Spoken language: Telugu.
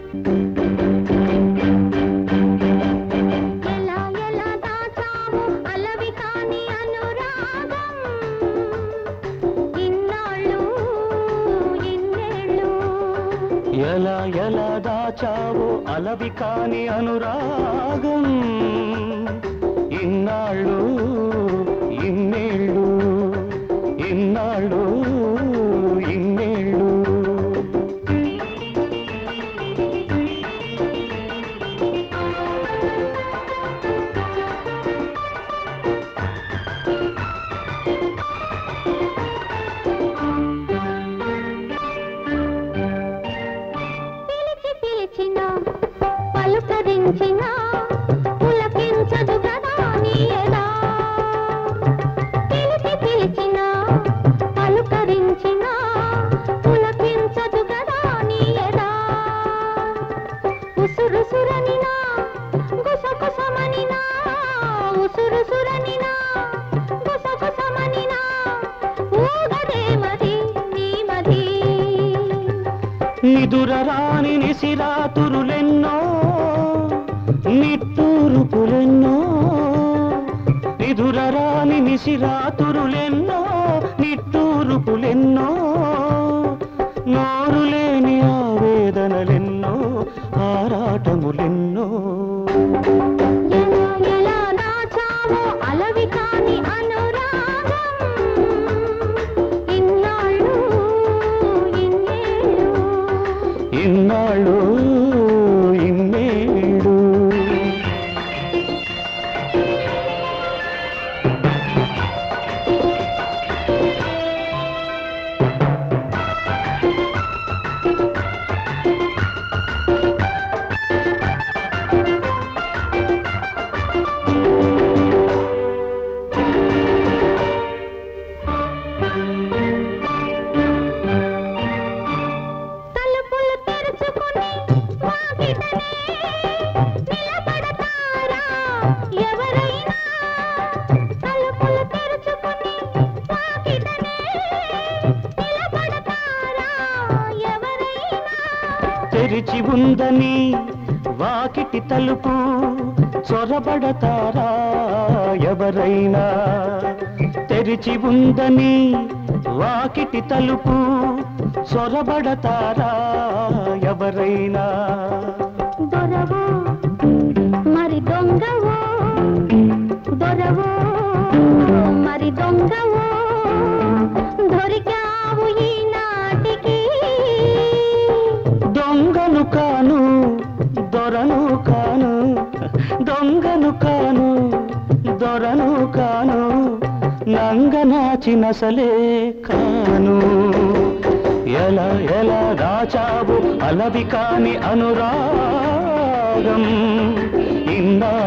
ఎలా ఎలా దాచావో అలవి కాని అనురాగం ఇన్నాళ్ళు ఇన్నేళ్ళు ఇన్నాళ్ళు ఇన్నేళ్ళు పలుకరించిన పులకించదు గదా నీ ఎదా పిలిచి పిలిచిన పలుకరించిన పులకించదు గదా నీ ఎదా ఉసురుసురనినా గుసగుసమనినా ఉసురుసురనినా గుసగుసమనినా ఊగదే మది నీ మది నిదురరాని నిసిరాతురులెన్నో నిట్టూరుపులెన్నో నిదురరాని నిసిరాతురులెన్నో నిట్టూరుపులెన్నో నోరులేని ఆవేదనలెన్నో ఆరాటములెన్నో ఎలా దాచావో అలవి కాని అనురాగం ఇన్నాళ్ళు ఇన్నేళ్ళు ఇన్నాళ్ళు ఇన్నేళ్ళు తలుపులు తెరుచుకుని వాకిటనే నిలబడతారా ఎవరైనా తలుపులు తెరుచుకుని వాకిటనే నిలబడతారా ఎవరైనా తెరిచి ఉందని వాకిటి తలుపు చొరబడతారా ఎవరైనా తెరిచి ఉందని వాకిటి తలుపు చొరబడతారా ఎవరైనా దొరవో మరి దొంగవో దొరవో మరి దొంగవో దొరికావు ఈనాటికి దొంగను కాను దొరను కాను దొంగను కాను దొరను కాను నంగనాచినసలే కాను ఎలా ఎలా దాచావు అలవి కాని అనురాగం ఇన్నా